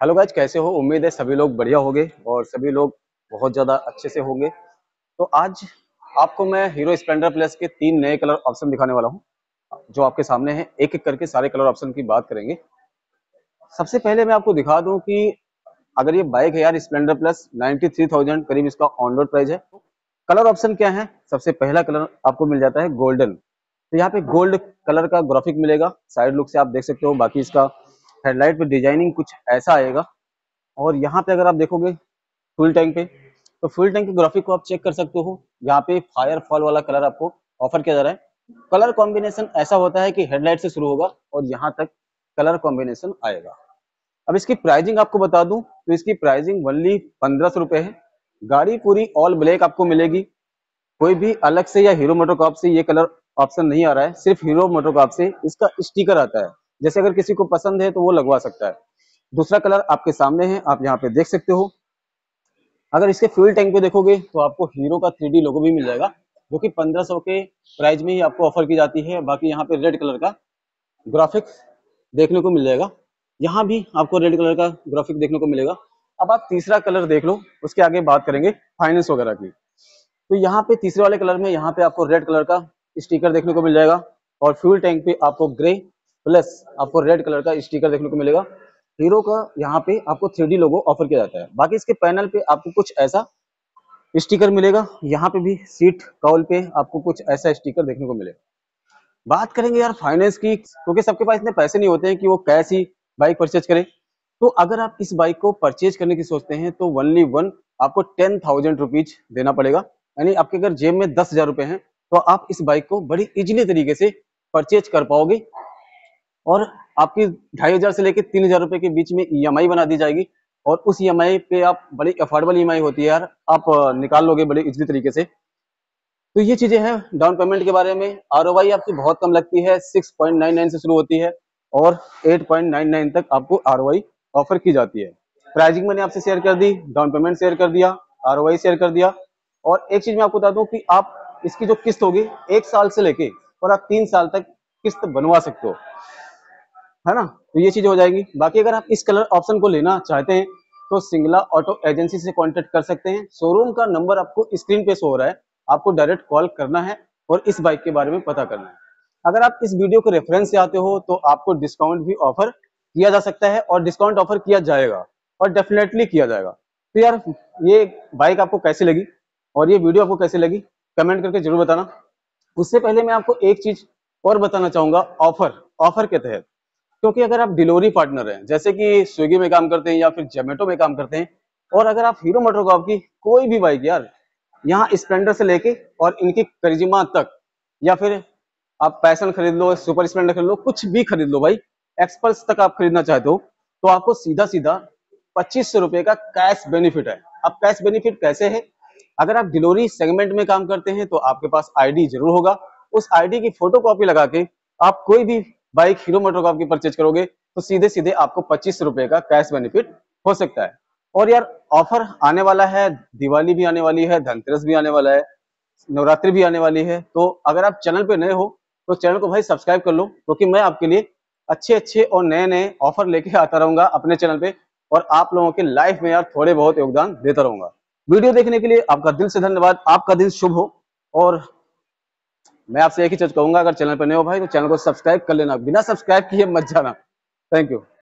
Hello guys, कैसे हो? उम्मीद है सभी लोग बढ़िया होंगे और सभी लोग बहुत ज़्यादा अच्छे से होंगे। तो आज आपको मैं हीरो स्प्लेंडर प्लस के 3 नए कलर ऑप्शन दिखाने वाला हूँ, जो आपके सामने हैं। एक-एक करके सारे कलर ऑप्शन की बात करेंगे। सबसे पहले मैं आपको दिखा दूँ कि अगर ये बाइक है यार, स्प्लेंडर प्लस 93,000 करीब इसका ऑन रोड प्राइस है। कलर ऑप्शन क्या है? सबसे पहला कलर आपको मिल जाता है गोल्डन। तो यहाँ पे गोल्ड कलर का ग्राफिक मिलेगा। साइड लुक से आप देख सकते हो। बाकी इसका हेडलाइट पे डिजाइनिंग कुछ ऐसा आएगा। और यहाँ पे अगर आप देखोगे फुल टैंक पे, तो फुल टैंक के ग्राफिक को आप चेक कर सकते हो। यहाँ पे फायर फॉल वाला कलर आपको ऑफर किया जा रहा है। कलर कॉम्बिनेशन ऐसा होता है कि हेडलाइट से शुरू होगा और यहाँ तक कलर कॉम्बिनेशन आएगा। अब इसकी प्राइसिंग आपको बता दूं तो इसकी प्राइसिंग ओनली 1500 रुपए है। गाड़ी पूरी ऑल ब्लैक आपको मिलेगी। कोई भी अलग से या हीरो मोटोकॉर्प से ये कलर ऑप्शन नहीं आ रहा है, सिर्फ हीरो मोटोकॉर्प से इसका स्टिकर आता है। जैसे अगर किसी को पसंद है तो वो लगवा सकता है। दूसरा कलर आपके सामने है, आप यहाँ पे देख सकते हो। अगर इसके फ्यूल टैंक पे देखोगे तो आपको हीरो का 3D लोगो भी मिल जाएगा, जो कि 1500 के प्राइस में ही आपको ऑफर की जाती है। बाकी यहाँ पे रेड कलर का ग्राफिक्स देखने को मिल जाएगा। यहाँ भी आपको रेड कलर का ग्राफिक देखने को मिलेगा। अब आप तीसरा कलर देख लो, उसके आगे बात करेंगे फाइनेंस वगैरह की। तो यहाँ पे तीसरे वाले कलर में यहाँ पे आपको रेड कलर का स्टिकर देखने को मिल जाएगा और फ्यूल टैंक पे आपको ग्रे प्लस आपको रेड कलर का स्टिकर देखने को मिलेगा। हीरो का यहाँ पे आपको 3D लोगो ऑफर किया जाता है। बाकी इसके पैनल पे आपको कुछ ऐसा स्टिकर मिलेगा। यहाँ पे भी सीट कवर पे आपको कुछ ऐसा स्टिकर देखने को मिलेगा। बात करेंगे यार फाइनेंस की, क्योंकि सबके पास इतने पैसे नहीं होते हैं कि वो कैश ही बाइक परचेज करें। तो अगर आप इस बाइक को परचेज करने की सोचते हैं तो ओनली वन आपको 10,000 रुपीज देना पड़ेगा। यानी आपके अगर जेब में 10,000 रुपए हैं तो आप इस बाइक को बड़ी इजीली तरीके से परचेज कर पाओगे। और आपकी 2,500 से लेकर 3,000 रुपए के बीच में ईएमआई बना दी जाएगी। और उस ईएमआई पे आप बड़ी अफोर्डेबल ईएमआई होती है यार, आप निकाल लोगे बड़ी इजीली तरीके से। तो ये चीजें हैं डाउन पेमेंट के बारे में। आरओआई आपकी बहुत कम लगती है, 6.99 से शुरू होती है और 8.99 तक आपको आरओआई ऑफर की जाती है। प्राइसिंग मैंने आपसे शेयर कर दी, डाउन पेमेंट शेयर कर दिया, आरओआई शेयर कर दिया। और एक चीज मैं आपको बता दूं कि आप इसकी जो किस्त होगी 1 साल से लेके और आप 3 साल तक किस्त बनवा सकते हो, है ना। तो ये चीज हो जाएगी। बाकी अगर आप इस कलर ऑप्शन को लेना चाहते हैं तो सिंगला ऑटो एजेंसी से कांटेक्ट कर सकते हैं। शोरूम का नंबर आपको स्क्रीन पे शो हो रहा है, आपको डायरेक्ट कॉल करना है और इस बाइक के बारे में पता करना है। अगर आप इस वीडियो के रेफरेंस से आते हो तो आपको डिस्काउंट भी ऑफर किया जा सकता है और डिस्काउंट ऑफर किया जाएगा और डेफिनेटली किया जाएगा। तो यार ये बाइक आपको कैसी लगी और ये वीडियो आपको कैसी लगी, कमेंट करके जरूर बताना। उससे पहले मैं आपको एक चीज और बताना चाहूंगा ऑफर ऑफर के तहत। क्योंकि अगर आप डिलीवरी पार्टनर हैं, जैसे कि स्विगी में काम करते हैं या फिर जोमेटो में काम करते हैं, और अगर आप हीरो मोटोकॉर्प की कोई भी बाइक यार, यहाँ स्प्लेंडर से लेके और इनकी करिश्मा तक, या फिर आप पैशन खरीद लो, सुपर स्प्लेंडर खरीद लो, कुछ भी खरीद लो भाई, एक्सपल्स तक आप खरीदना चाहते हो, तो आपको सीधा सीधा 2500 रुपए का कैश बेनिफिट है। अब कैश बेनिफिट कैसे है? अगर आप डिलीवरी सेगमेंट में काम करते हैं तो आपके पास आईडी जरूर होगा। उस आईडी की फोटो कॉपी लगा के आप कोई भी बाइक हीरो मोटोकॉर्प की परचेज करोगे तो सीधे सीधे आपको 2500 रुपए का कैश बेनिफिट हो सकता है। और यार ऑफर आने वाला है, दिवाली भी आने वाली है, धनतेरस भी आने वाला है, नवरात्रि भी आने वाली है। तो अगर आप चैनल पे नए हो तो चैनल को भाई सब्सक्राइब कर लो, क्योंकि मैं आपके लिए अच्छे अच्छे और नए नए ऑफर लेके आता रहूंगा अपने चैनल पे और आप लोगों के लाइफ में यार थोड़े बहुत योगदान देता रहूंगा। वीडियो देखने के लिए आपका दिल से धन्यवाद। आपका दिन शुभ हो। और मैं आपसे एक ही चीज कहूंगा, अगर चैनल पर नए हो भाई तो चैनल को सब्सक्राइब कर लेना, बिना सब्सक्राइब किए मत जाना। Thank you.